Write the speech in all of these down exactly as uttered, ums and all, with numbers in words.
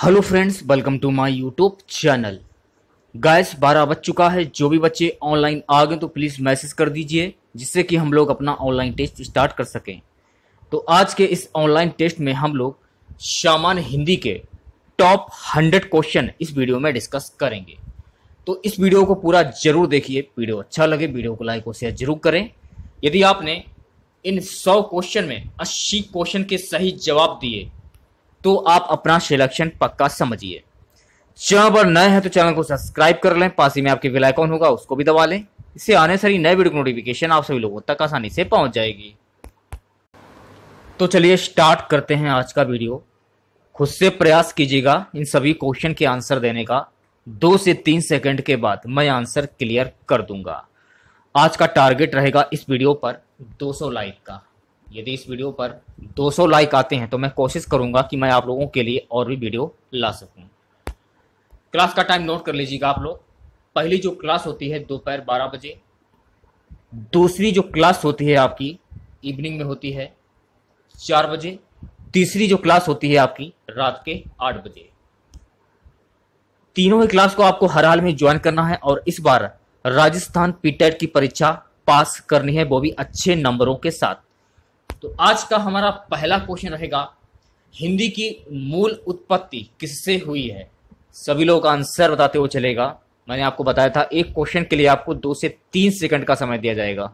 Hello friends, welcome to my YouTube channel. Guys बारह बज चुका है। जो भी बच्चे ऑनलाइन आ गए तो प्लीज़ मैसेज कर दीजिए जिससे कि हम लोग अपना ऑनलाइन टेस्ट स्टार्ट कर सकें। तो आज के इस ऑनलाइन टेस्ट में हम लोग सामान्य हिंदी के टॉप हंड्रेड क्वेश्चन इस वीडियो में डिस्कस करेंगे। तो इस वीडियो को पूरा जरूर देखिए। वीडियो अच्छा लगे वीडियो को लाइक और शेयर जरूर करें। यदि आपने इन सौ क्वेश्चन में अस्सी क्वेश्चन के सही जवाब दिए तो आप अपना सिलेक्शन पक्का समझिए। चैनल पर नए हैं तो चैनल को सब्सक्राइब कर लें, पास ही में आपके बेल आइकॉन होगा उसको भी दबा लें। इससे आने सारी नए वीडियो की नोटिफिकेशन आप सभी लोगों तक आसानी से पहुंच जाएगी। तो चलिए स्टार्ट करते हैं आज का वीडियो। खुद से प्रयास कीजिएगा इन सभी क्वेश्चन के आंसर देने का। दो से तीन सेकंड के बाद मैं आंसर क्लियर कर दूंगा। आज का टारगेट रहेगा इस वीडियो पर दो सौ लाइक का। यदि इस वीडियो पर दो सौ लाइक आते हैं तो मैं कोशिश करूंगा कि मैं आप लोगों के लिए और भी वीडियो ला सकूं। क्लास का टाइम नोट कर लीजिएगा आप लोग। पहली जो क्लास होती है दोपहर बारह बजे, दूसरी जो क्लास होती है आपकी इवनिंग में होती है चार बजे, तीसरी जो क्लास होती है आपकी रात के आठ बजे। तीनों ही क्लास को आपको हर हाल में ज्वाइन करना है और इस बार राजस्थान पीटेट की परीक्षा पास करनी है, वो भी अच्छे नंबरों के साथ। तो आज का हमारा पहला क्वेश्चन रहेगा, हिंदी की मूल उत्पत्ति किससे हुई है? सभी लोग आंसर बताते हुए चलेगा। मैंने आपको बताया था एक क्वेश्चन के लिए आपको दो से तीन सेकंड का समय दिया जाएगा।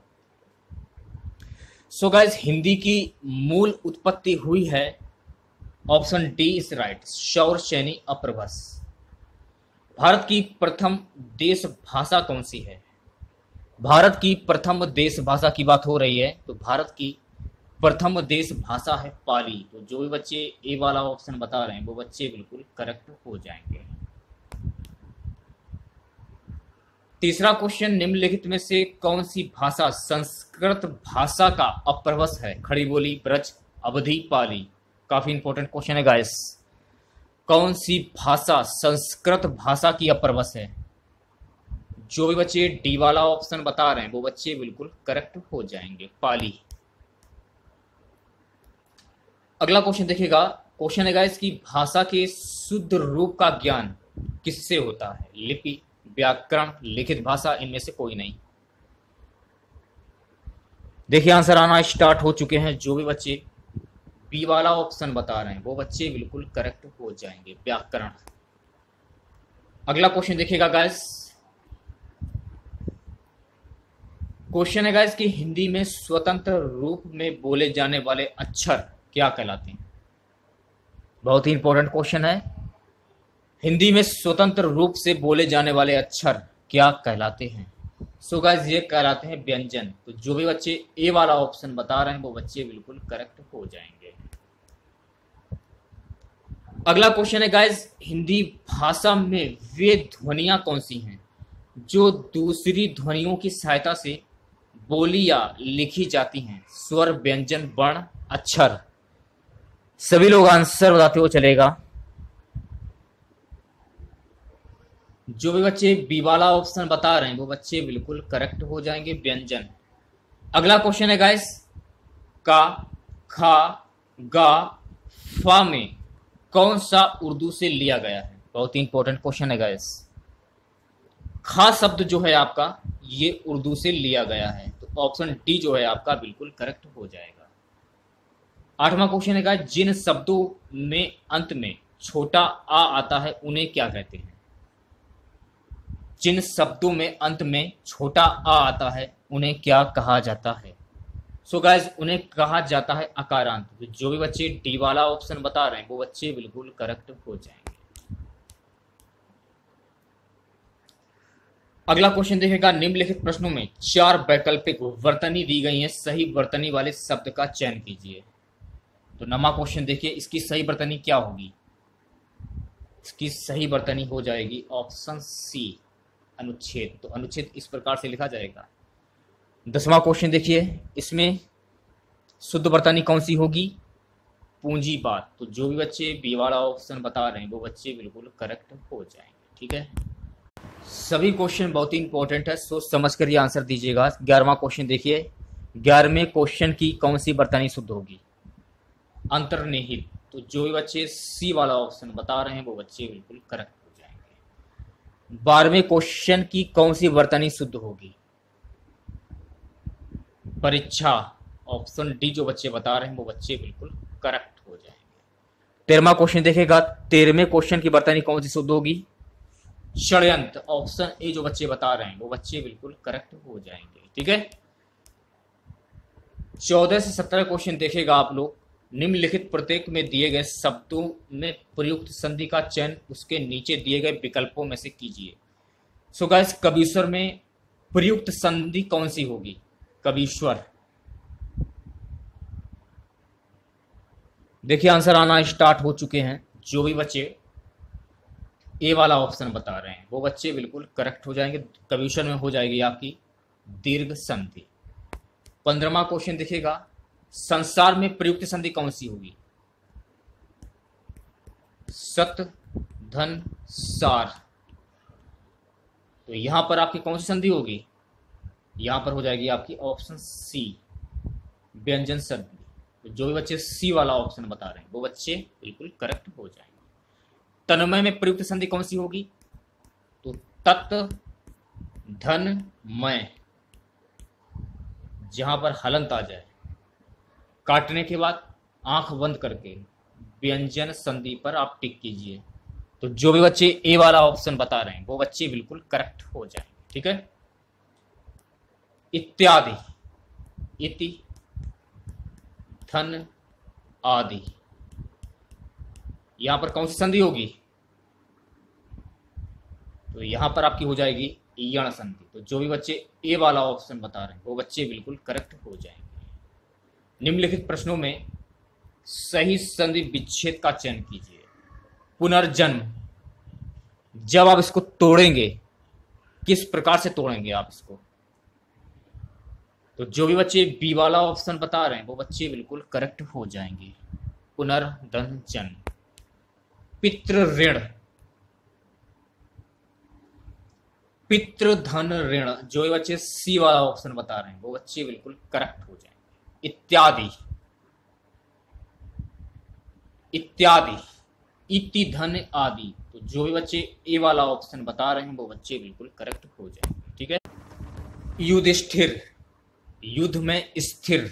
सो गाइस, हिंदी की मूल उत्पत्ति हुई है, option D is right, Shauraseni Apabhramsha. Bharat की प्रथम देश भाषा कौन सी है? भारत की प्रथम देश भाषा की बात हो रही है तो भारत की प्रथम देश भाषा है पाली। तो जो भी बच्चे ए वाला ऑप्शन बता रहे हैं वो बच्चे बिल्कुल करेक्ट हो जाएंगे। तीसरा क्वेश्चन, निम्नलिखित में से कौन सी भाषा संस्कृत भाषा का अप्रभस है? खड़ी बोली, ब्रज, अवधी, पाली। काफी इंपॉर्टेंट क्वेश्चन है गाइस। कौन सी भाषा संस्कृत भाषा की अप्रभस है? जो भी बच्चे डी वाला ऑप्शन बता रहे हैं वो बच्चे बिल्कुल करेक्ट हो जाएंगे, पाली। अगला क्वेश्चन देखिएगा। क्वेश्चन है गाइस कि भाषा के शुद्ध रूप का ज्ञान किससे होता है? लिपि, व्याकरण, लिखित भाषा, इनमें से कोई नहीं। देखिए आंसर आना स्टार्ट हो चुके हैं। जो भी बच्चे बी वाला ऑप्शन बता रहे हैं वो बच्चे बिल्कुल करेक्ट हो जाएंगे, व्याकरण। अगला क्वेश्चन देखिएगा गाइस। क्वेश्चन है गाइस कि हिंदी में स्वतंत्र रूप में बोले जाने वाले अक्षर क्या कहलाते हैं? बहुत ही इंपॉर्टेंट क्वेश्चन है। हिंदी में स्वतंत्र रूप से बोले जाने वाले अक्षर क्या कहलाते हैं? सो गाइस ये कहलाते हैं व्यंजन। तो जो भी बच्चे ए वाला ऑप्शन बता रहे हैं वो बच्चे बिल्कुल करेक्ट हो जाएंगे। अगला क्वेश्चन है गाइस, हिंदी भाषा में वे ध्वनियां कौन सी हैं जो दूसरी ध्वनियों की सहायता से बोली या लिखी जाती हैं? स्वर, व्यंजन, वर्ण, अक्षर। सभी लोग आंसर बताते हुए चलेगा। जो भी बच्चे बी वाला ऑप्शन बता रहे हैं वो बच्चे बिल्कुल करेक्ट हो जाएंगे, व्यंजन। अगला क्वेश्चन है गाइस, का, खा, गा, फा में कौन सा उर्दू से लिया गया है? बहुत ही इंपॉर्टेंट क्वेश्चन है गाइस। खा शब्द जो है आपका ये उर्दू से लिया गया है तो ऑप्शन डी जो है आपका बिल्कुल करेक्ट हो जाएगा। आठवां क्वेश्चन है गाइस, जिन शब्दों में अंत में छोटा आ आता है उन्हें क्या कहते हैं? जिन शब्दों में अंत में छोटा आ आता है उन्हें क्या कहा जाता है? सो गाइस उन्हें कहा जाता है अकारांत। तो जो भी बच्चे डी वाला ऑप्शन बता रहे हैं वो बच्चे बिल्कुल करेक्ट हो जाएंगे। अगला क्वेश्चन देखेगा, निम्नलिखित प्रश्नों में चार वैकल्पिक वर्तनी दी गई हैं, सही वर्तनी वाले शब्द का चयन कीजिए। तो नमा क्वेश्चन देखिए, इसकी सही वर्तनी क्या होगी? इसकी सही वर्तनी हो जाएगी ऑप्शन सी, अनुच्छेद। तो अनुच्छेद इस प्रकार से लिखा जाएगा। दसवां क्वेश्चन देखिए, इसमें शुद्ध वर्तनी कौन सी होगी? पूंजीवाद। तो जो भी बच्चे बी वाला ऑप्शन बता रहे हैं वो बच्चे बिल्कुल करेक्ट हो जाएंगे। ठीक है, सभी क्वेश्चन बहुत ही इंपॉर्टेंट है, सोच समझ कर ये आंसर दीजिएगा। ग्यारहवां क्वेश्चन देखिए, ग्यारहवें क्वेश्चन की कौन सी वर्तनी शुद्ध होगी? अंतर्निहित। तो जो भी बच्चे सी वाला ऑप्शन बता रहे हैं वो बच्चे बिल्कुल करेक्ट हो जाएंगे। बारहवें क्वेश्चन की कौन सी वर्तनी शुद्ध होगी? परीक्षा, ऑप्शन डी जो बच्चे बता रहे हैं वो बच्चे बिल्कुल करेक्ट हो जाएंगे। तेरहवां क्वेश्चन देखेगा, तेरहवें क्वेश्चन की वर्तनी कौन सी शुद्ध होगी? षड्यंत्र, ऑप्शन ए जो बच्चे बता रहे हैं वो बच्चे बिल्कुल करेक्ट हो जाएंगे। ठीक है, चौदह से सत्रह क्वेश्चन देखेगा आप लोग। निम्नलिखित प्रत्येक में दिए गए शब्दों में प्रयुक्त संधि का चयन उसके नीचे दिए गए विकल्पों में से कीजिए। सो गाइस, कबीश्वर में प्रयुक्त संधि कौन सी होगी? कबीश्वर। देखिए आंसर आना स्टार्ट हो चुके हैं। जो भी बच्चे ए वाला ऑप्शन बता रहे हैं वो बच्चे बिल्कुल करेक्ट हो जाएंगे। कबीश्वर में हो जाएगी आपकी दीर्घ संधि। पंद्रहवां क्वेश्चन देखिएगा, संसार में प्रयुक्त संधि कौन सी होगी? सत धन सार। तो यहां पर आपकी कौन सी संधि होगी? यहां पर हो जाएगी आपकी ऑप्शन सी, व्यंजन संधि। तो जो भी बच्चे सी वाला ऑप्शन बता रहे हैं वो बच्चे बिल्कुल करेक्ट हो जाएंगे। तन्मय में प्रयुक्त संधि कौन सी होगी? तो तत् धन मय, जहां पर हलंत आ जाए। काटने के बाद आंख बंद करके व्यंजन संधि पर आप टिक कीजिए। तो जो भी बच्चे ए वाला ऑप्शन बता रहे हैं वो बच्चे बिल्कुल करेक्ट हो जाएंगे। ठीक है, इत्यादि, इति, धन, आदि, यहां पर कौन सी संधि होगी? तो यहां पर आपकी हो जाएगी यण संधि। तो जो भी बच्चे ए वाला ऑप्शन बता रहे हैं वो बच्चे बिल्कुल करेक्ट हो जाएंगे। निम्नलिखित प्रश्नों में सही संधि विच्छेद का चयन कीजिए। पुनर्जन्म, जब आप इसको तोड़ेंगे किस प्रकार से तोड़ेंगे आप इसको? तो जो भी बच्चे बी वाला ऑप्शन बता रहे हैं वो बच्चे बिल्कुल करेक्ट हो जाएंगे। पुनर्धन जन्म। पितृ ऋण, पितृधन ऋण, जो भी बच्चे सी वाला ऑप्शन बता रहे हैं वो बच्चे बिल्कुल करेक्ट हो जाएंगे। इत्यादि, इत्यादि, इति, धन, आदि। तो जो भी बच्चे ए वाला ऑप्शन बता रहे हैं वो बच्चे बिल्कुल करेक्ट हो जाएंगे। ठीक है, युधिष्ठिर, युद्ध में स्थिर।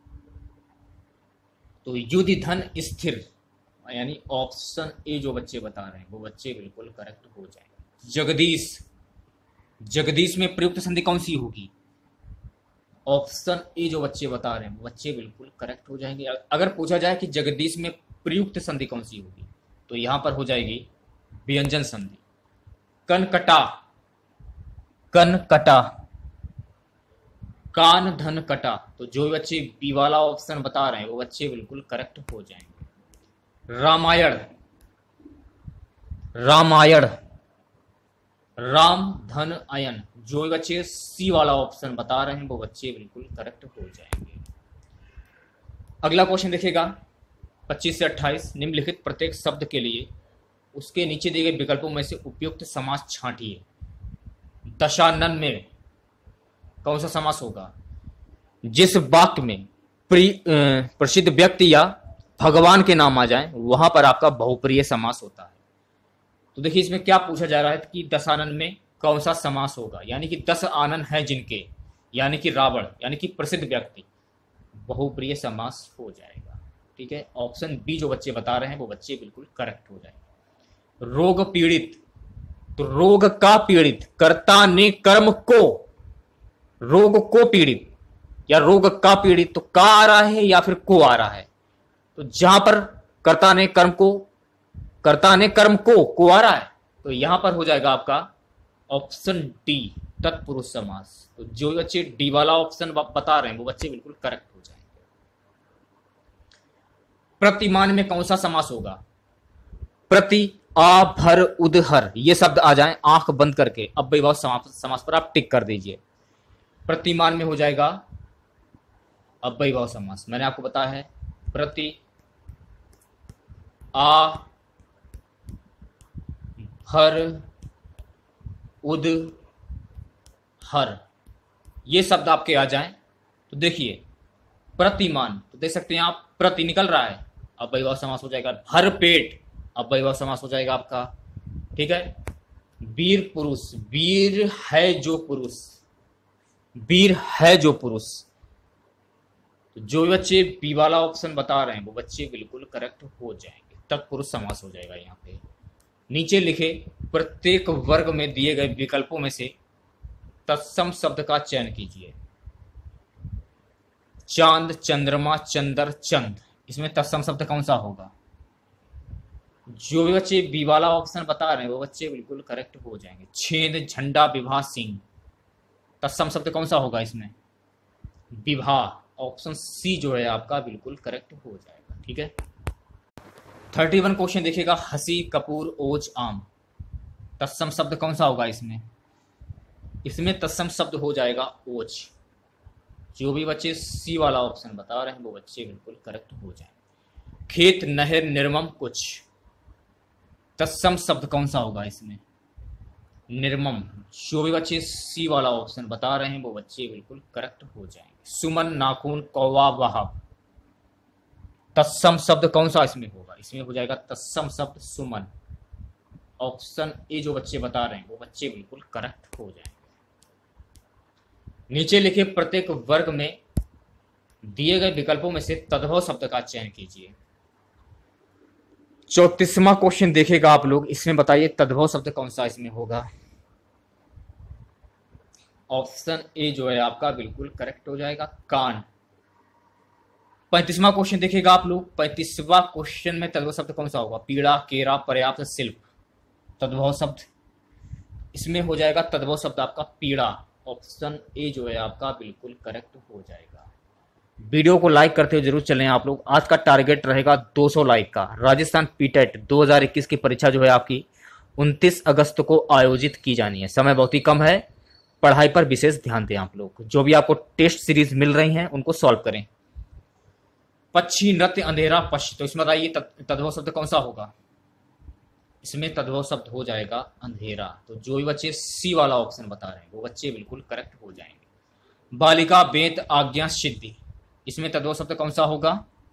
तो युधि धन स्थिर, यानी ऑप्शन ए जो बच्चे बता रहे हैं वो बच्चे बिल्कुल करेक्ट हो जाएंगे। जगदीश, जगदीश में प्रयुक्त संधि कौन सी होगी? ऑप्शन ए जो बच्चे बता रहे हैं वो बच्चे बिल्कुल करेक्ट हो जाएंगे। अगर पूछा जाए कि जगदीश में प्रयुक्त संधि कौन सी होगी तो यहां पर हो जाएगी व्यंजन संधि। कनकटा, कनकटा, कान धन कटा। तो जो बच्चे बी वाला ऑप्शन बता रहे हैं वो बच्चे बिल्कुल करेक्ट हो जाएंगे। रामायण, रामायण, राम धन अयन। जो बच्चे सी वाला ऑप्शन बता रहे हैं वो बच्चे बिल्कुल करेक्ट हो जाएंगे। अगला क्वेश्चन देखिएगा पच्चीस से अट्ठाईस। निम्नलिखित प्रत्येक शब्द के लिए उसके नीचे दिए गए विकल्पों में से उपयुक्त समास छांटिए। दशानन में कौन सा समास होगा? जिस वाक्य में प्रसिद्ध व्यक्ति या भगवान के नाम आ जाए वहां पर आपका बहुप्रिय समास होता है। तो देखिए इसमें क्या पूछा जा रहा है कि दशानन में कौन सा समास होगा, यानी कि दस आनन है जिनके, यानी कि रावण, यानी कि प्रसिद्ध व्यक्ति, बहुप्रिय समास हो जाएगा। ठीक है, ऑप्शन बी जो बच्चे बता रहे हैं वो बच्चे बिल्कुल करेक्ट हो जाएंगे। रोग पीड़ित, तो रोग का पीड़ित, कर्ता ने कर्म को, रोग को पीड़ित या रोग का पीड़ित, तो का आ रहा है या फिर को आ रहा है? तो जहां पर कर्ता ने कर्म को, कर्ता ने कर्म को को आ रहा है तो यहां पर हो जाएगा आपका ऑप्शन डी, तत्पुरुष समास। तो जो बच्चे डी वाला ऑप्शन बता रहे हैं वो बच्चे बिल्कुल करेक्ट हो जाएंगे। प्रतिमान में कौन सा समास होगा? प्रति, आ, भर, उदहर, ये शब्द आ जाएं आंख बंद करके अव्ययभाव समास पर आप टिक कर दीजिए। प्रतिमान में हो जाएगा अव्ययभाव समास। मैंने आपको बताया है प्रति, आ, भर, उद, हर, ये शब्द आपके आ जाएं तो देखिए प्रतिमान, तो देख सकते हैं आप प्रति निकल रहा है अव्ययभाव समास हो जाएगा। भर पेट अव्ययभाव समास हो जाएगा आपका। ठीक है। वीर पुरुष, वीर है जो पुरुष, वीर है जो पुरुष, तो जो बच्चे बी वाला ऑप्शन बता रहे हैं वो बच्चे बिल्कुल करेक्ट हो जाएंगे। तत्पुरुष समास हो जाएगा यहाँ पे। नीचे लिखे प्रत्येक वर्ग में दिए गए विकल्पों में से तत्सम शब्द का चयन कीजिए। चांद, चंद्रमा, चंदर, चंद, इसमें तत्सम शब्द कौन सा होगा? जो भी बच्चे बी वाला ऑप्शन बता रहे हैं वो बच्चे बिल्कुल करेक्ट हो जाएंगे। छेद, झंडा, विवाह, सिंह, तत्सम शब्द कौन सा होगा इसमें? विवाह। ऑप्शन सी जो है आपका बिल्कुल करेक्ट हो जाएगा। ठीक है। थर्टी वन क्वेश्चन देखिएगा। हंसी, कपूर, ओज, आम, तत्सम शब्द कौन सा होगा इसमें? इसमें तत्सम शब्द हो जाएगा ओज। जो भी बच्चे सी वाला ऑप्शन बता रहे हैं वो बच्चे बिल्कुल करेक्ट हो जाएंगे। खेत, नहर, निर्मम, कुछ, तत्सम शब्द कौन सा होगा इसमें? निर्मम। जो भी बच्चे सी वाला ऑप्शन बता रहे हैं वो बच्चे बिल्कुल करेक्ट हो जाएंगे। सुमन, नाखून, कौवा, वहाब, तत्सम शब्द कौन सा इसमें होगा? इसमें हो जाएगा तत्सम शब्द सुमन। ऑप्शन ए जो बच्चे बता रहे हैं वो बच्चे बिल्कुल करेक्ट हो जाएंगे। नीचे लिखे प्रत्येक वर्ग में दिए गए विकल्पों में से तद्भव शब्द का चयन कीजिए। चौतीसवां क्वेश्चन देखेगा आप लोग। इसमें बताइए तद्भव शब्द कौन सा इसमें होगा? ऑप्शन ए जो है आपका बिल्कुल करेक्ट हो जाएगा, कान। पैंतीसवां क्वेश्चन देखेगा आप लोग। पैंतीसवां क्वेश्चन में तद्भव शब्द कौन सा होगा? पीड़ा, केरा, पर्याप्त, शिल्प, तद्भव शब्द इसमें हो जाएगा तद्भव शब्द आपका पीड़ा। ऑप्शन ए जो है आपका बिल्कुल करेक्ट हो जाएगा। वीडियो को लाइक करते हुए जरूर चलें आप लोग। आज का टारगेट रहेगा दो सौ लाइक का। राजस्थान पीटेट दो हज़ार इक्कीस की परीक्षा जो है आपकी उनतीस अगस्त को आयोजित की जानी है। समय बहुत ही कम है, पढ़ाई पर विशेष ध्यान दें आप लोग। जो भी आपको टेस्ट सीरीज मिल रही हैं उनको सॉल्व करें। पक्षी, नृत्य, अंधेरा, पश्च, तो इसमें बताइए तद्भव शब्द कौन सा होगा? इसमें तद्भव शब्द हो जाएगा अंधेरा। तो जो भी बच्चे सी वाला ऑप्शन बता रहे हैं वो बच्चे बिल्कुल करेक्ट हो जाएंगे। बालिका, बेत, आज्ञा, सिद्धि, इसमें तद्भव शब्द कौन सा होगा?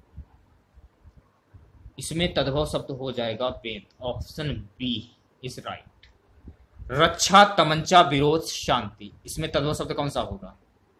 इसमें तद्भव शब्द हो जाएगा बेत। Option B is right. रक्षा, तमंचा, विरोध, शांति, इसमें तद्भव शब्द कौन सा होगा?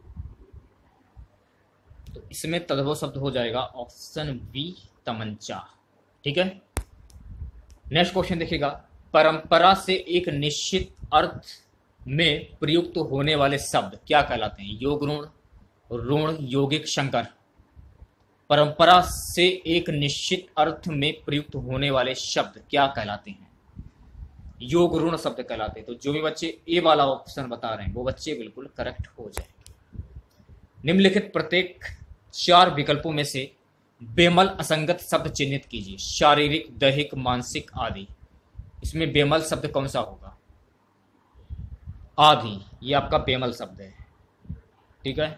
तो इसमें तद्भव शब्द हो जाएगा ऑप्शन बी तमंचा। ठीक है। नेक्स्ट क्वेश्चन देखिएगा। परंपरा से एक निश्चित अर्थ में प्रयुक्त होने वाले शब्द क्या कहलाते हैं? योग, ऋण, ऋण, यौगिक, शंकर। परंपरा से एक निश्चित अर्थ में प्रयुक्त होने वाले शब्द क्या कहलाते हैं? योग, ऋण शब्द कहलाते हैं। तो जो भी बच्चे ए वाला ऑप्शन बता रहे हैं वो बच्चे बिल्कुल करेक्ट हो जाएंगे। निम्नलिखित प्रत्येक चार विकल्पों में से बेमल असंगत शब्द चिन्हित कीजिए। शारीरिक, दैहिक, मानसिक, आदि, इसमें बेमल शब्द कौन सा होगा? आदि, ये आपका बेमल शब्द है। ठीक है।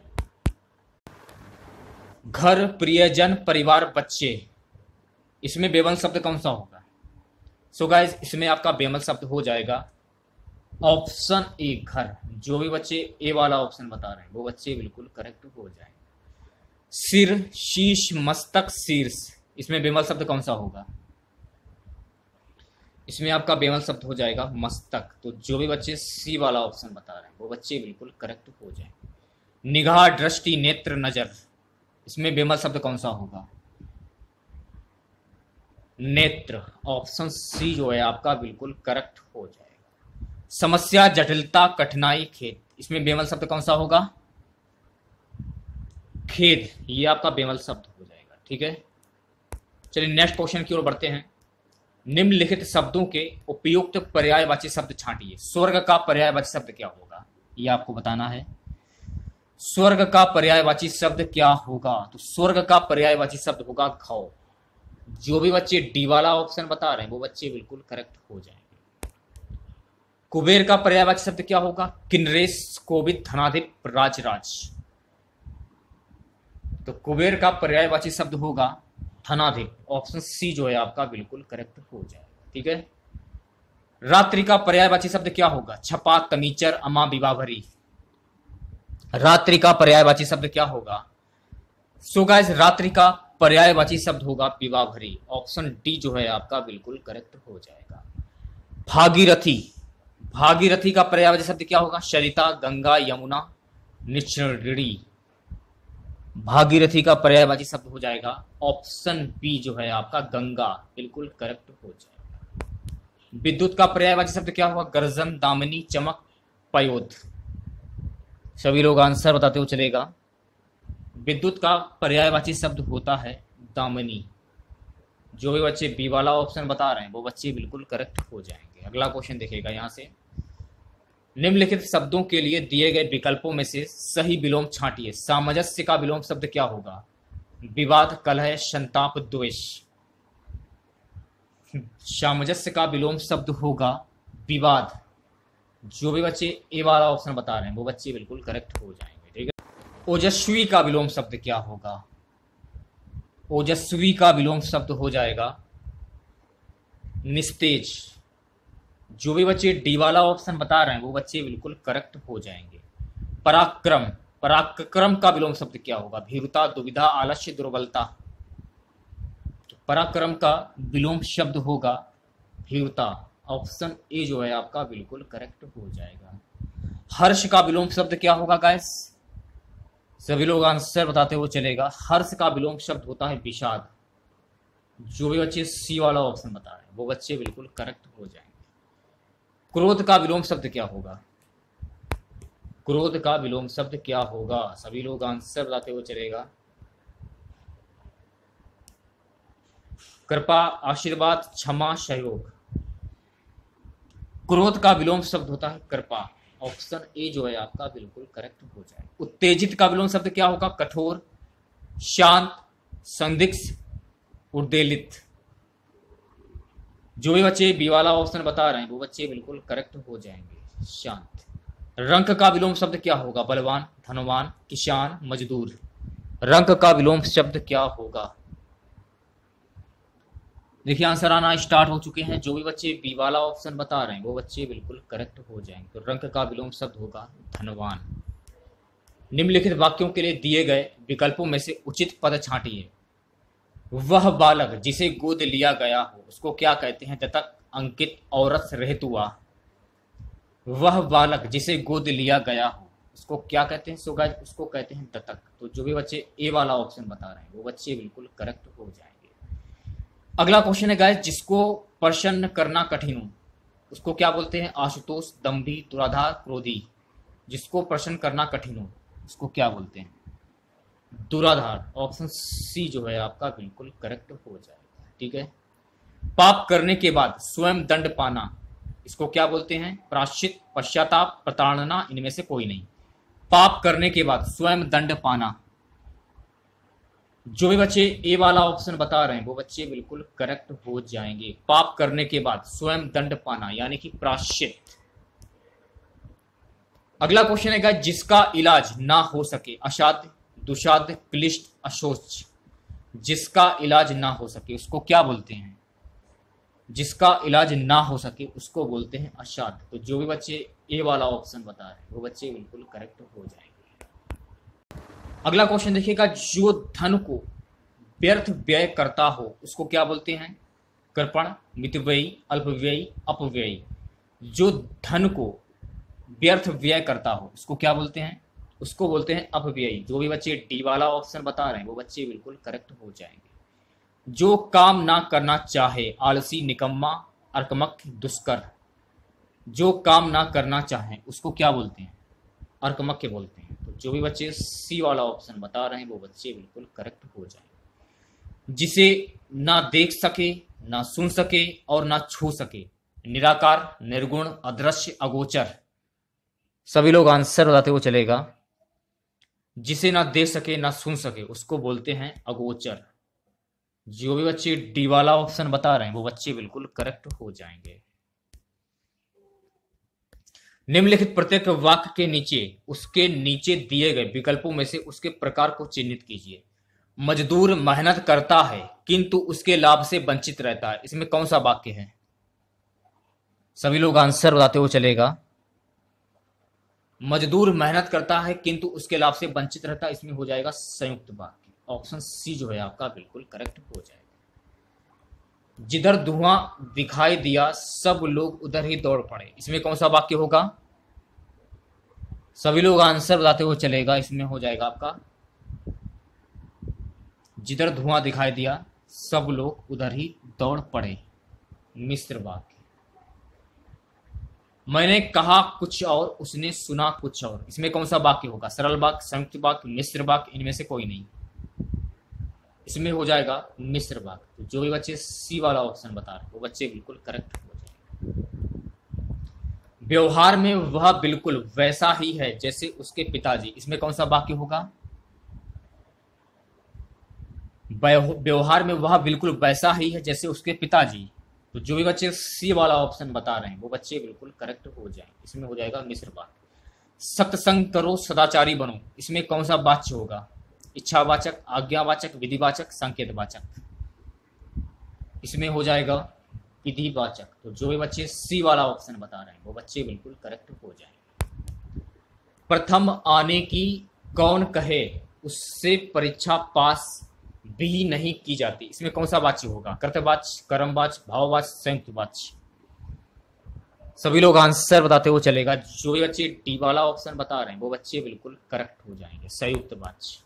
घर, प्रियजन, परिवार, बच्चे, इसमें बेमल शब्द कौन सा होगा? सो गाइस इसमें आपका बेमल शब्द हो जाएगा ऑप्शन ए घर। जो भी बच्चे ए वाला ऑप्शन बता रहे हैं वो बच्चे बिल्कुल करेक्ट हो जाएंगे। सिर, शीश, मस्तक, शीर्ष, इसमें बेमल शब्द कौन सा होगा? इसमें आपका बेमल शब्द हो जाएगा मस्तक। तो जो भी बच्चे सी वाला ऑप्शन बता रहे हैं वो बच्चे बिल्कुल करेक्ट हो जाएंगे। निगाह, दृष्टि, नेत्र, नजर, इसमें बेमल शब्द कौन सा होगा? नेत्र। ऑप्शन सी जो है आपका बिल्कुल करेक्ट हो जाएगा। समस्या, जटिलता, कठिनाई, खेद, इसमें बेमल शब्द कौन सा होगा? खेद, ये आपका बेमल शब्द हो जाएगा। ठीक है। चलिए नेक्स्ट क्वेश्चन की ओर बढ़ते हैं। निम्नलिखित शब्दों के उपयुक्त पर्यायवाची शब्द छांटिए। स्वर्ग का पर्यायवाची शब्द क्या होगा? ये आपको बताना है। स्वर्ग का पर्यायवाची शब्द क्या होगा? तो स्वर्ग का पर्यायवाची शब्द होगा घाव। जो भी बच्चे डी वाला ऑप्शन बता रहे हैं वो बच्चे बिल्कुल करेक्ट हो जाएंगे। कुबेर का पर्यायवाची शब्द क्या होगा? किन्नरेश, कोविद, धनाधिप, राजराज। तो कुबेर का पर्यायवाची शब्द होगा धनाधिप। ऑप्शन सी जो है आपका बिल्कुल करेक्ट हो जाएगा। ठीक है। रात्रि का पर्यायवाची शब्द क्या होगा? छपा, तमीचर, अमा, विवाहभरी। रात्रि का पर्यायवाची शब्द क्या होगा? सो गाइस रात्रि का पर्यायवाची शब्द होगा विवाह भरी। ऑप्शन डी जो है आपका बिल्कुल करेक्ट हो जाएगा। भागीरथी, भागीरथी का पर्यायवाची शब्द क्या होगा? सरिता, गंगा, यमुना, निश्चिड़ी। भागीरथी का पर्यायवाची शब्द हो जाएगा ऑप्शन बी जो है आपका गंगा, बिल्कुल करेक्ट हो जाएगा। विद्युत का पर्यायवाची शब्द क्या होगा? गर्जन, दामिनी, चमक, पयोध। सभी लोग आंसर बताते हुए चलेगा। विद्युत का पर्यायवाची शब्द होता है दामिनी। जो भी बच्चे बी वाला ऑप्शन बता रहे हैं वो बच्चे बिल्कुल करेक्ट हो जाएंगे। अगला क्वेश्चन देखिएगा यहाँ से, निम्नलिखित शब्दों के लिए दिए गए विकल्पों में से सही विलोम छांटिए। सामंजस्य का विलोम शब्द क्या होगा? विवाद, कलह, संताप, द्वेष। सामंजस्य का विलोम शब्द होगा विवाद। जो भी बच्चे ए वाला ऑप्शन बता रहे हैं वो बच्चे बिल्कुल करेक्ट हो जाएंगे। ठीक है। ओजस्वी का विलोम शब्द क्या होगा? ओजस्वी का विलोम शब्द हो जाएगा निस्तेज। जो भी बच्चे डी वाला ऑप्शन बता रहे हैं वो बच्चे बिल्कुल करेक्ट हो जाएंगे। पराक्रम, पराक्रम का विलोम शब्द क्या होगा? भीरुता, दुविधा, आलस्य, दुर्बलता। तो पराक्रम का विलोम शब्द होगा भीरुता। ऑप्शन ए जो है आपका बिल्कुल करेक्ट हो जाएगा। हर्ष का विलोम शब्द क्या होगा गाइस? सभी लोग आंसर बताते हुए चलेगा। हर्ष का विलोम शब्द होता है विषाद। जो भी बच्चे सी वाला ऑप्शन बता रहे हैं वो बच्चे बिल्कुल करेक्ट हो जाएंगे। क्रोध का विलोम शब्द क्या होगा? क्रोध का विलोम शब्द क्या होगा? सभी लोग आंसर बताते हुए चलेगा। कृपा, आशीर्वाद, क्षमा, सहयोग। क्रोध का विलोम शब्द होता है कृपा। ऑप्शन ए जो है आपका बिल्कुल करेक्ट हो जाए। उत्तेजित का विलोम शब्द क्या होगा? कठोर, शांत, संदिग्ध, उद्वेलित। जो भी बच्चे बी वाला ऑप्शन बता रहे हैं वो बच्चे बिल्कुल करेक्ट हो जाएंगे। शांत। रंक का विलोम शब्द क्या होगा? बलवान, धनवान, किसान, मजदूर। रंक का विलोम शब्द क्या होगा? देखिए आंसर आना स्टार्ट हो चुके हैं। जो भी बच्चे बी वाला ऑप्शन बता रहे हैं वो बच्चे बिल्कुल करेक्ट हो जाएंगे। तो रंक का विलोम शब्द होगा धनवान। निम्नलिखित वाक्यों के लिए दिए गए विकल्पों में से उचित पद छांटिए। वह बालक जिसे गोद लिया गया हो उसको क्या कहते हैं? दत्तक, अंकित, औरत, रहित हुआ। वह बालक जिसे गोद लिया गया हो उसको क्या कहते हैं? सो गाइस उसको कहते हैं दत्तक। तो जो भी बच्चे ए वाला ऑप्शन बता रहे हैं वो बच्चे बिल्कुल करेक्ट हो जाएंगे। अगला क्वेश्चन है गाइस, जिसको प्रसन्न करना कठिन हो उसको क्या बोलते हैं? आशुतोष, दम्भी, दुराधार, क्रोधी। जिसको प्रसन्न करना कठिन हो उसको क्या बोलते हैं? दुराधार। ऑप्शन सी जो है आपका बिल्कुल करेक्ट हो जाएगा। ठीक है। पाप करने के बाद स्वयं दंड पाना इसको क्या बोलते हैं? प्रायश्चित, पश्चाताप, प्रताड़ना, इनमें से कोई नहीं। पाप करने के बाद स्वयं दंड पाना। जो भी बच्चे ए वाला ऑप्शन बता रहे हैं वो बच्चे बिल्कुल करेक्ट हो जाएंगे। पाप करने के बाद स्वयं दंड पाना यानी कि प्रायश्चित। अगला क्वेश्चन है जिसका इलाज ना हो सके। असाध्य, दुसाध्य, क्लिष्ट, अशोच। जिसका इलाज ना हो सके उसको क्या बोलते हैं? जिसका इलाज ना हो सके उसको बोलते हैं असाध्य। तो जो भी बच्चे ए वाला ऑप्शन बता रहे हैं वो बच्चे बिल्कुल करेक्ट हो जाएंगे। अगला क्वेश्चन देखिएगा, जो धन को व्यर्थ व्यय करता हो उसको क्या बोलते हैं? कृपण, मितव्ययी, अल्पव्ययी, अपव्ययी। जो धन को व्यर्थ व्यय करता हो उसको क्या बोलते हैं? उसको बोलते हैं अपव्ययी। जो भी बच्चे डी वाला ऑप्शन बता रहे हैं वो बच्चे बिल्कुल करेक्ट हो जाएंगे। जो काम ना करना चाहे, आलसी, निकम्मा, अर्कमक, दुष्कर। जो काम ना करना चाहे उसको क्या बोलते हैं? अर्कमक के बोलते हैं। तो जो भी बच्चे सी वाला ऑप्शन बता रहे हैं वो बच्चे बिल्कुल करेक्ट हो जाएंगे। जिसे ना देख सके, ना सुन सके और ना छू सके। निराकार, निर्गुण, अदृश्य, अगोचर। सभी लोग आंसर बताते हुए चलेगा। जिसे ना देख सके ना सुन सके उसको बोलते हैं अगोचर। जो भी बच्चे डी वाला ऑप्शन बता रहे हैं वो बच्चे बिल्कुल करेक्ट हो जाएंगे। निम्नलिखित प्रत्येक वाक्य के नीचे उसके नीचे दिए गए विकल्पों में से उसके प्रकार को चिन्हित कीजिए। मजदूर मेहनत करता है किंतु उसके लाभ से वंचित रहता है। इसमें कौन सा वाक्य है? सभी लोग आंसर बताते हुए चलेगा। मजदूर मेहनत करता है किंतु उसके लाभ से वंचित रहता है, इसमें हो जाएगा संयुक्त वाक्य। ऑप्शन सी जो है आपका बिल्कुल करेक्ट हो जाएगा। जिधर धुआं दिखाई दिया सब लोग उधर ही दौड़ पड़े, इसमें कौन सा वाक्य होगा? सभी लोग आंसर बताते हुए चलेगा, इसमें हो जाएगा आपका जिधर धुआं दिखाई दिया सब लोग उधर ही दौड़ पड़े, मिश्र वाक्य। मैंने कहा कुछ और उसने सुना कुछ और, इसमें कौन सा वाक्य होगा? सरल वाक्य, संयुक्त वाक्य, मिश्र वाक्य, इनमें से कोई नहीं, इसमें हो जाएगा मिश्र वाक्य। तो जो भी बच्चे सी वाला ऑप्शन बता रहे वो बच्चे बिल्कुल करेक्ट हो जाएंगे। व्यवहार में वह बिल्कुल वैसा ही है जैसे उसके पिताजी, इसमें कौन सा वाक्य होगा? व्यवहार में वह बिल्कुल वैसा ही है जैसे उसके पिताजी। तो जो भी बच्चे सी वाला ऑप्शन बता रहे हैं वो बच्चे बिल्कुल करेक्ट हो जाएंगे, इसमें हो जाएगा मिश्र वाक्य। सत्संग करो सदाचारी बनो, इसमें कौन सा वाच्य होगा? इच्छावाचक, आज्ञावाचक, विधिवाचक, संकेतवाचक, इसमें हो जाएगा विधिवाचक। तो जो भी बच्चे सी वाला ऑप्शन बता रहे हैं वो बच्चे बिल्कुल करेक्ट हो जाएंगे। प्रथम आने की कौन कहे, उससे परीक्षा पास भी नहीं की जाती, इसमें कौन सा वाच्य होगा? कर्तवाच्य, कर्मवाच्य, भाववाच्य, संयुक्त वाच्य। सभी लोग आंसर बताते हुए चलेगा। जो भी बच्चे डी वाला ऑप्शन बता रहे हैं वो बच्चे बिल्कुल करेक्ट हो जाएंगे, संयुक्त वाच्य।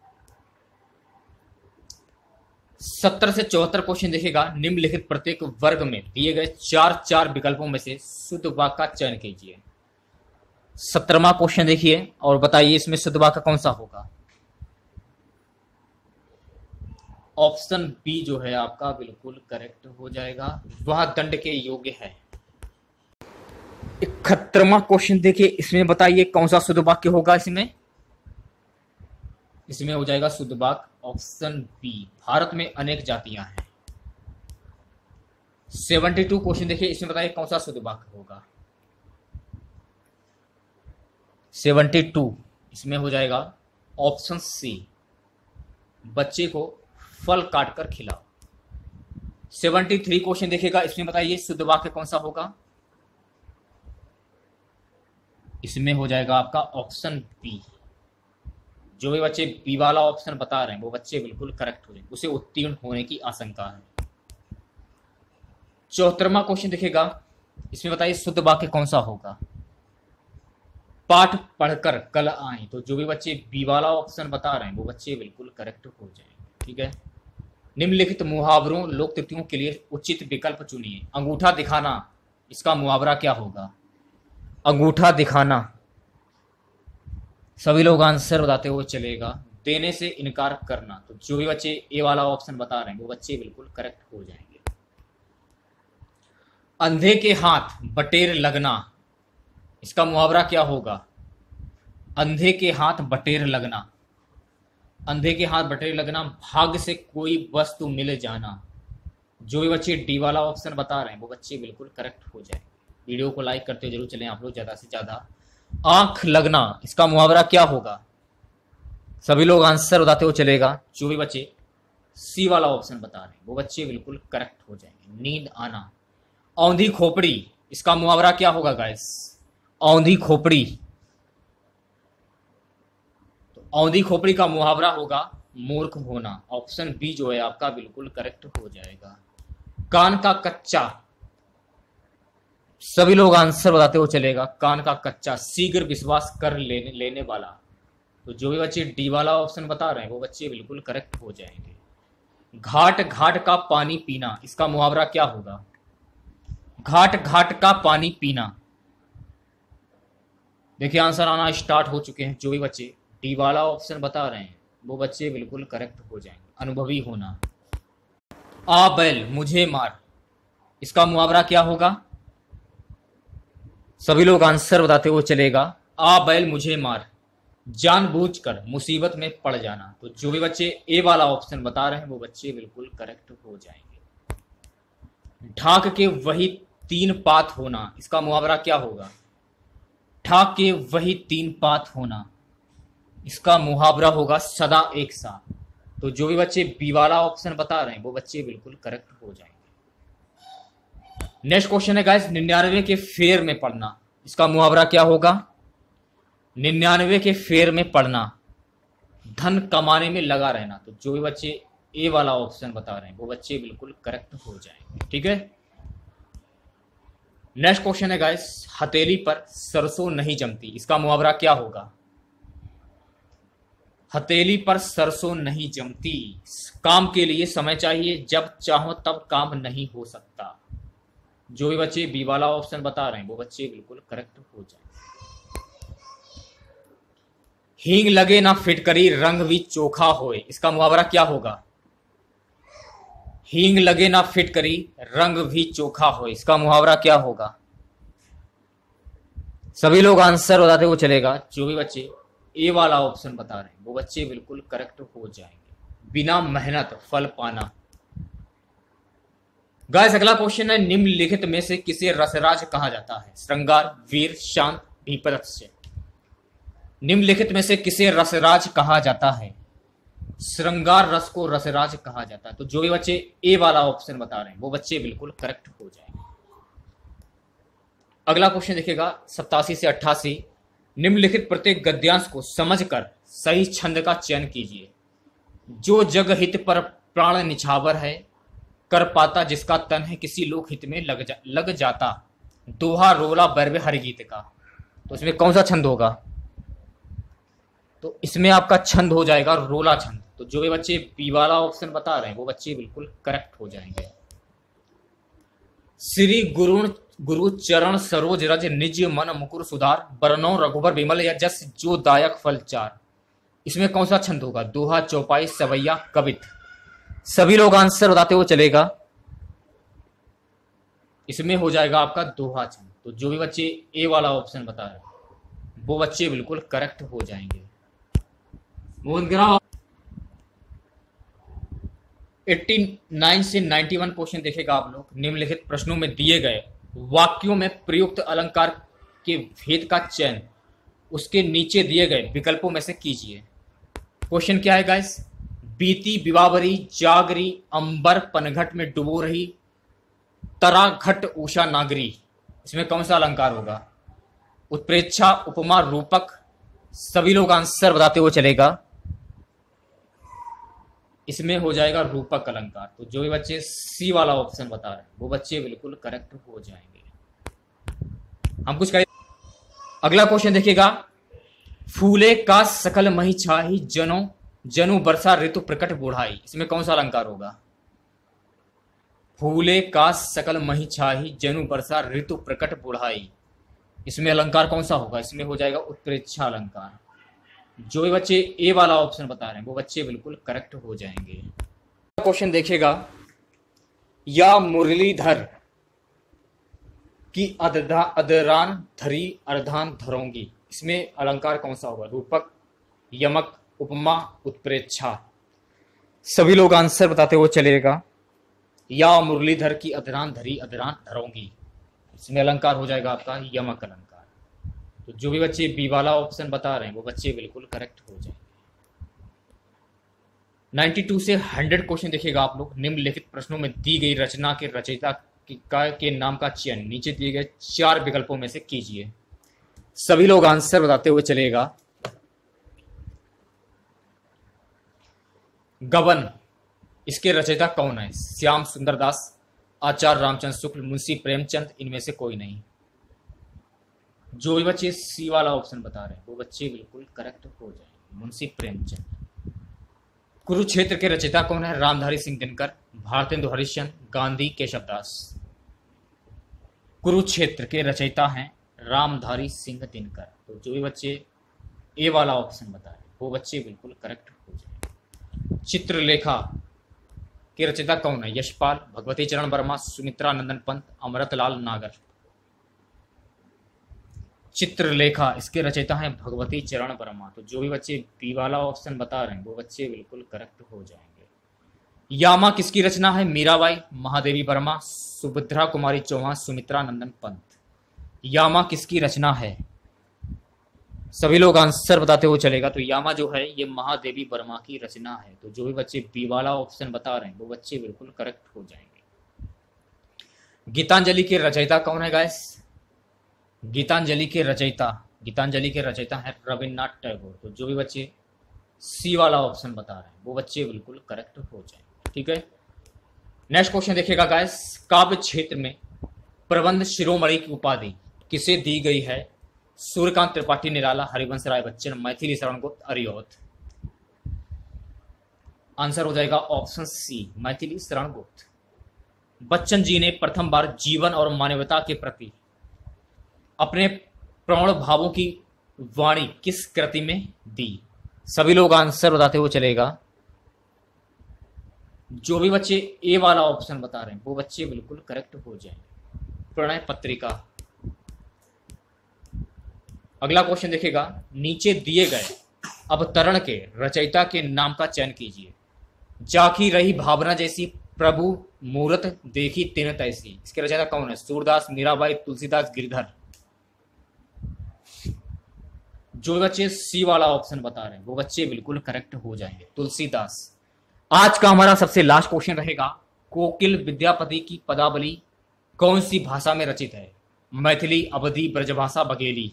सत्तर से चौहत्तर क्वेश्चन देखेगा। निम्नलिखित प्रत्येक वर्ग में दिए गए चार चार विकल्पों में से शुद्ध वाक्य का चयन कीजिए। सत्तरवां क्वेश्चन देखिए और बताइए इसमें शुद्ध वाक्य कौन सा होगा? ऑप्शन बी जो है आपका बिल्कुल करेक्ट हो जाएगा, वह दंड के योग्य है। इकहत्तरवां क्वेश्चन देखिए, इसमें बताइए कौन सा शुद्ध वाक्य होगा? इसमें इसमें हो जाएगा शुद्ध वाक्य ऑप्शन बी, भारत में अनेक जातियां हैं। बहत्तर क्वेश्चन देखिए, इसमें बताइए कौन सा शुद्ध वाक्य होगा? बहत्तर, इसमें हो जाएगा ऑप्शन सी, बच्चे को फल काटकर खिलाओ। तिहत्तर क्वेश्चन देखिएगा, इसमें बताइए शुद्ध वाक्य कौन सा होगा? इसमें हो जाएगा आपका ऑप्शन बी। जो भी बच्चे बी वाला ऑप्शन बता रहे हैं वो बच्चे बिल्कुल करेक्ट हो जाएंगे, उसे उत्तीर्ण होने की आशंका है। चौहत्तरवां क्वेश्चन देखिएगा, इसमें बताइए शुद्ध वाक्य कौन सा होगा? पाठ पढ़कर कल आए। तो जो भी बच्चे बी वाला ऑप्शन बता रहे हैं वो बच्चे बिल्कुल करेक्ट हो जाएंगे, ठीक है। निम्नलिखित मुहावरों लोकोक्तियों के लिए उचित विकल्प चुनिए। अंगूठा दिखाना, इसका मुहावरा क्या होगा? अंगूठा दिखाना, सभी लोग आंसर बताते हुए चलेगा। देने से इनकार करना, तो जो भी बच्चे ए वाला ऑप्शन बता रहे हैं वो बच्चे बिल्कुल करेक्ट हो जाएंगे। अंधे के हाथ बटेर लगना, इसका मुहावरा क्या होगा? अंधे के हाथ बटेर लगना, अंधे के हाथ बटेर लगना, भाग्य से कोई वस्तु मिल जाना। जो भी बच्चे डी वाला ऑप्शन बता रहे हैं वो बच्चे बिल्कुल करेक्ट हो जाएंगे। वीडियो को लाइक करते हुए जरूर चलें आप लोग ज्यादा से ज्यादा। आंख लगना, इसका मुहावरा क्या होगा? सभी लोग आंसर बताते हुए चलेगा। जो भी बच्चे सी वाला ऑप्शन बता रहे हैं वो बच्चे बिल्कुल करेक्ट हो जाएंगे। नींद आना। औंधी खोपड़ी, इसका मुहावरा क्या होगा गाइस? औंधी खोपड़ी, तो औंधी खोपड़ी का मुहावरा होगा मूर्ख होना। ऑप्शन बी जो है आपका बिल्कुल करेक्ट हो जाएगा। कान का कच्चा, सभी लोग आंसर बताते हुए चलेगा। कान का कच्चा, शीघ्र विश्वास कर लेने लेने वाला। तो जो भी बच्चे डी वाला ऑप्शन बता रहे हैं वो बच्चे बिल्कुल करेक्ट हो जाएंगे। घाट घाट का पानी पीना, इसका मुहावरा क्या होगा? घाट घाट का पानी पीना। देखिए आंसर आना स्टार्ट हो चुके हैं। जो भी बच्चे डी वाला ऑप्शन बता रहे हैं वो बच्चे बिल्कुल करेक्ट हो जाएंगे। अनुभवी होना। आ बैल मुझे मार, इसका मुहावरा क्या होगा? सभी लोग आंसर बताते हुए चलेगा। आ बैल मुझे मार, जानबूझकर मुसीबत में पड़ जाना। तो जो भी बच्चे ए वाला ऑप्शन बता रहे हैं वो बच्चे बिल्कुल करेक्ट हो जाएंगे। ढाक के वही तीन पात होना, इसका मुहावरा क्या होगा? ढाक के वही तीन पात होना, इसका मुहावरा होगा सदा एक सा। तो जो भी बच्चे बी वाला ऑप्शन बता रहे हैं वो बच्चे बिल्कुल करेक्ट हो जाएंगे। नेक्स्ट क्वेश्चन है गाइस, निन्यानवे के फेर में पढ़ना, इसका मुहावरा क्या होगा? निन्यानवे के फेर में पढ़ना। धन कमाने में लगा रहना। तो जो भी बच्चे ए वाला ऑप्शन बता रहे हैं वो बच्चे बिल्कुल करेक्ट हो जाएंगे। ठीक है, नेक्स्ट क्वेश्चन है गाइस, हथेली पर सरसों नहीं जमती, इसका मुहावरा क्या होगा? हथेली पर सरसों नहीं जमती, काम के लिए समय चाहिए, जब चाहो तब काम नहीं हो सकता। जो भी बच्चे बी वाला ऑप्शन बता रहे हैं वो बच्चे बिल्कुल करेक्ट हो जाएंगे। हींग लगे ना फिटकरी, रंग भी चोखा होए, इसका मुहावरा क्या होगा? हींग लगे ना फिटकरी, रंग भी चोखा होए, इसका मुहावरा क्या होगा? सभी लोग आंसर बताते हुए चलेगा। जो भी बच्चे ए वाला ऑप्शन बता रहे हैं वो बच्चे बिल्कुल करेक्ट हो जाएंगे। बिना मेहनत फल पाना। गाइस अगला क्वेश्चन है, निम्नलिखित में से किसे रसराज कहा जाता है? श्रृंगार, वीर, शांत, भीपत्स्य। निम्नलिखित में से किसे रसराज कहा जाता है? श्रृंगार रस को रसराज कहा जाता है। तो जो भी बच्चे ए वाला ऑप्शन बता रहे हैं वो बच्चे बिल्कुल करेक्ट हो जाएंगे। अगला क्वेश्चन देखिएगा सत्तासी से अट्ठासी, निम्नलिखित प्रत्येक गद्यांश को समझकर सही छंद का चयन कीजिए। जो जग हित पर प्राण निछावर है, कर पाता जिसका तन है किसी लोक हित में लग जा, लग जाता। दोहा रोला बरवे हर गीत का। तो इसमें कौन सा छंद होगा? तो इसमें आपका छंद हो जाएगा रोला छंद। तो जो भी बच्चे बी वाला ऑप्शन बता रहे हैं वो बच्चे बिल्कुल करेक्ट हो जाएंगे। श्री गुरु गुरु चरण सरोज रज, निज मन मुकुर सुधार, बरनौ रघुबर विमल या जस जो दायक फल चार। इसमें कौन सा छंद होगा? दोहा, चौपाई, सवैया, कवित। सभी लोग आंसर बताते हुए चलेगा। इसमें हो जाएगा आपका दोहा छंद। तो जो भी बच्चे ए वाला ऑप्शन बता रहे हैं वो बच्चे बिल्कुल करेक्ट हो जाएंगे। नवासी से इक्यानवे क्वेश्चन देखेगा आप लोग। निम्नलिखित प्रश्नों में दिए गए वाक्यों में प्रयुक्त अलंकार के भेद का चयन उसके नीचे दिए गए विकल्पों में से कीजिए। क्वेश्चन क्या है गाइस? बीती विवावरी, जागरी, अंबर पनघट में डुबो रही, तरा घट उषा नागरी। इसमें कौन सा अलंकार होगा? उत्प्रेक्षा, उपमा, रूपक। सभी लोग आंसर बताते हुए चलेगा। इसमें हो जाएगा रूपक अलंकार। तो जो भी बच्चे सी वाला ऑप्शन बता रहे हैं वो बच्चे बिल्कुल करेक्ट हो जाएंगे। हम कुछ करें। अगला क्वेश्चन देखिएगा, फूले का सकल मही छाही, जनो जनु वर्षा ऋतु प्रकट बुढ़ाई। इसमें कौन सा अलंकार होगा? फूले का सकल मही छाही, जनु वर्षा ऋतु प्रकट बुढ़ाई। इसमें अलंकार कौन सा होगा? इसमें हो जाएगा उत्प्रेक्षा अलंकार। जो भी बच्चे ए वाला ऑप्शन बता रहे हैं वो बच्चे बिल्कुल करेक्ट हो जाएंगे। क्वेश्चन देखेगा, या मुरलीधर की अदधा अदरान धरी अर्धान धरोंगी। इसमें अलंकार कौन सा होगा? रूपक, यमक, उपमा, उत्प्रेक्षा। सभी लोग आंसर बताते हुए चलेगा। या मुरलीधर की अदरान धरी अदरान धरोंगी। इसमें अलंकार हो जाएगा आपका यमक अलंकार। तो जो भी बच्चे बी वाला ऑप्शन बता रहे हैं वो बच्चे बिल्कुल करेक्ट हो जाएंगे। बानवे से सौ क्वेश्चन देखिएगा आप लोग। निम्नलिखित प्रश्नों में दी गई रचना के रचयिता का के नाम का चयन नीचे दिए गए चार विकल्पों में से कीजिए। सभी लोग आंसर बताते हुए चलेगा। गबन, इसके रचयिता कौन है? श्याम सुंदर दास, आचार्य रामचंद्र शुक्ल, मुंशी प्रेमचंद, इनमें से कोई नहीं। जो भी बच्चे सी वाला ऑप्शन बता रहे हैं वो बच्चे बिल्कुल करेक्ट हो जाएंगे। मुंशी प्रेमचंद। कुरुक्षेत्र के रचयिता कौन है? रामधारी सिंह दिनकर, भारतेंदु हरिश्चंद्र, गांधी, केशवदास। कुरुक्षेत्र के रचयिता हैं रामधारी सिंह दिनकर। तो जो भी बच्चे ए वाला ऑप्शन बता रहे हैं वो बच्चे बिल्कुल करेक्ट हो जाएंगे। चित्रलेखा के रचयिता कौन है? यशपाल, भगवती चरण वर्मा, सुमित्रा नंदन पंत, अमृतलाल नागर। चित्रलेखा, इसके रचयिता हैं भगवती चरण वर्मा। तो जो भी बच्चे बी वाला ऑप्शन बता रहे हैं वो बच्चे बिल्कुल करेक्ट हो जाएंगे। यामा किसकी रचना है? मीराबाई, महादेवी वर्मा, सुभद्रा कुमारी चौहान, सुमित्रा नंदन पंत। यामा किसकी रचना है? सभी लोग आंसर बताते हुए चलेगा। तो यामा जो है ये महादेवी वर्मा की रचना है। तो जो भी बच्चे बी वाला ऑप्शन बता रहे हैं वो बच्चे बिल्कुल करेक्ट हो जाएंगे। गीतांजलि के रचयिता कौन है गाइस? गीतांजलि के रचयिता गीतांजलि के रचयिता है रविन्द्रनाथ टैगोर। तो जो भी बच्चे सी वाला ऑप्शन बता रहे हैं वो बच्चे बिल्कुल करेक्ट हो जाएंगे। ठीक है, नेक्स्ट क्वेश्चन देखिएगा गाइस, काव्य क्षेत्र में प्रबंध शिरोमणि की उपाधि किसे दी गई है? सूर्यकांत त्रिपाठी निराला, हरिवंश राय बच्चन, मैथिली शरण गुप्त, अरियोत। आंसर हो जाएगा ऑप्शन सी, मैथिली शरण गुप्त। बच्चन जी ने प्रथम बार जीवन और मानवता के प्रति अपने प्रौढ़ भावों की वाणी किस कृति में दी? सभी लोग आंसर बताते हुए चलेगा। जो भी बच्चे ए वाला ऑप्शन बता रहे हैं वो बच्चे बिल्कुल करेक्ट हो जाएंगे, प्रणय पत्रिका। अगला क्वेश्चन देखिएगा, नीचे दिए गए अवतरण के रचयिता के नाम का चयन कीजिए। जाकी रही भावना जैसी, प्रभु मूरत देखी तीन तैसी। इसके रचयिता कौन है? सूरदास, मीराबाई, तुलसीदास, गिरधर। जो बच्चे सी वाला ऑप्शन बता रहे हैं वो बच्चे बिल्कुल करेक्ट हो जाएंगे, तुलसीदास। आज का हमारा सबसे लास्ट क्वेश्चन रहेगा, कोकिल विद्यापति की पदावली कौन सी भाषा में रचित है? मैथिली, अवधी, ब्रजभाषा, बघेली।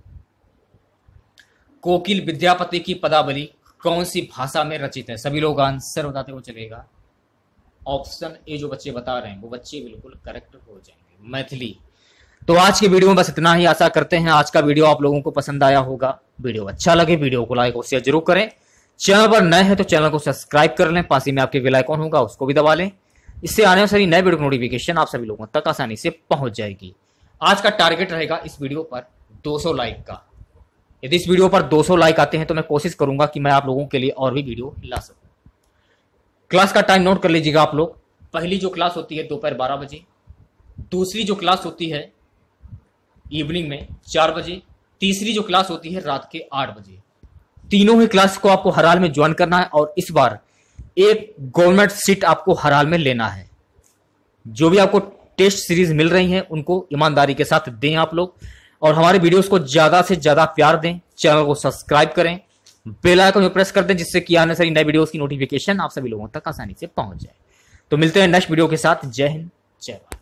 कोकिल विद्यापति की पदावली कौन सी भाषा में रचित है? सभी लोग आंसर बताते हुए चलेगा। ऑप्शन ए जो बच्चे बता रहे हैं वो बच्चे बिल्कुल करेक्ट हो जाएंगे, मैथिली। तो आज के वीडियो में बस इतना ही। आशा करते हैं आज का वीडियो आप लोगों को पसंद आया होगा। वीडियो अच्छा लगे वीडियो को लाइक और शेयर जरूर करें। चैनल पर नए हैं तो चैनल को सब्सक्राइब कर लें, पास ही में आपके बेल आइकॉन होगा उसको भी दबा लें। इससे आने वाली नए वीडियो की नोटिफिकेशन आप सभी लोगों तक आसानी से पहुंच जाएगी। आज का टारगेट रहेगा इस वीडियो पर दो सौ लाइक का। यदि इस वीडियो पर दो सौ लाइक आते हैं तो मैं कोशिश करूंगा कि मैं आप लोगों के लिए और भी वीडियो ला सकूं। क्लास का टाइम नोट कर लीजिएगा आप लोग। पहली जो क्लास होती है दोपहर बारह बजे, दूसरी जो क्लास होती है इवनिंग में चार बजे, तीसरी जो क्लास होती है रात के आठ बजे। तीनों ही क्लास को आपको हर हाल में ज्वाइन करना है और इस बार एक गवर्नमेंट सीट आपको हर हाल में लेना है। जो भी आपको टेस्ट सीरीज मिल रही हैं उनको ईमानदारी के साथ दें आप लोग, और हमारे वीडियोस को ज्यादा से ज्यादा प्यार दें। चैनल को सब्सक्राइब करें, बेल आइकन प्रेस कर दें जिससे कि आने वाली नई वीडियोस की नोटिफिकेशन आप सभी लोगों तक आसानी से पहुंच जाए। तो मिलते हैं नेक्स्ट वीडियो के साथ। जय हिंद, जय भारत।